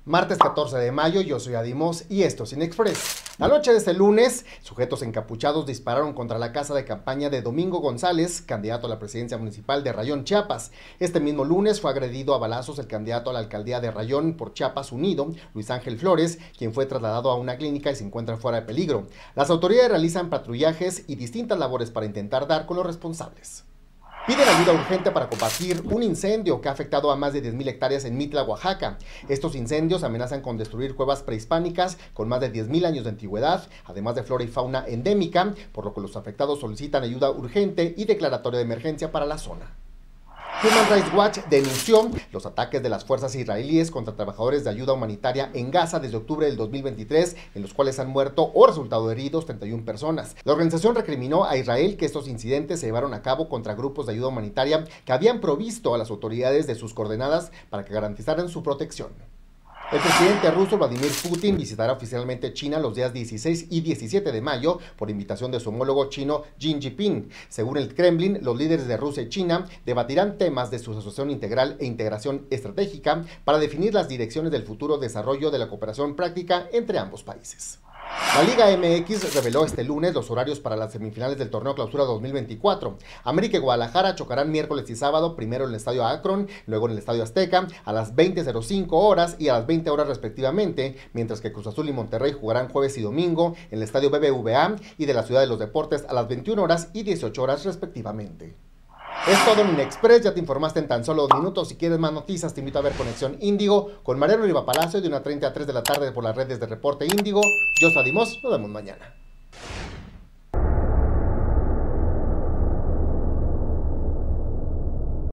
Martes 14 de mayo, yo soy Adimos y esto es Inexpress. La noche de este lunes, sujetos encapuchados dispararon contra la casa de campaña de Domingo González, candidato a la presidencia municipal de Rayón, Chiapas. Este mismo lunes fue agredido a balazos el candidato a la alcaldía de Rayón por Chiapas Unido, Luis Ángel Flores, quien fue trasladado a una clínica y se encuentra fuera de peligro. Las autoridades realizan patrullajes y distintas labores para intentar dar con los responsables. Piden ayuda urgente para combatir un incendio que ha afectado a más de 10,000 hectáreas en Mitla, Oaxaca. Estos incendios amenazan con destruir cuevas prehispánicas con más de 10,000 años de antigüedad, además de flora y fauna endémica, por lo que los afectados solicitan ayuda urgente y declaratoria de emergencia para la zona. Human Rights Watch denunció los ataques de las fuerzas israelíes contra trabajadores de ayuda humanitaria en Gaza desde octubre del 2023, en los cuales han muerto o resultado heridos 31 personas. La organización recriminó a Israel que estos incidentes se llevaron a cabo contra grupos de ayuda humanitaria que habían provisto a las autoridades de sus coordenadas para que garantizaran su protección. El presidente ruso Vladimir Putin visitará oficialmente China los días 16 y 17 de mayo por invitación de su homólogo chino Xi Jinping. Según el Kremlin, los líderes de Rusia y China debatirán temas de su asociación integral e integración estratégica para definir las direcciones del futuro desarrollo de la cooperación práctica entre ambos países. La Liga MX reveló este lunes los horarios para las semifinales del torneo Clausura 2024. América y Guadalajara chocarán miércoles y sábado, primero en el Estadio Akron, luego en el Estadio Azteca, a las 20:05 horas y a las 20 horas respectivamente, mientras que Cruz Azul y Monterrey jugarán jueves y domingo en el Estadio BBVA y de la Ciudad de los Deportes a las 21 horas y 18 horas respectivamente. Es todo en Inexpress, ya te informaste en tan solo 2 minutos. Si quieres más noticias, te invito a ver Conexión Índigo con Mariano Riva Palacio de 1:30 a 3 de la tarde por las redes de Reporte Índigo. Yo soy Adimos, nos vemos mañana.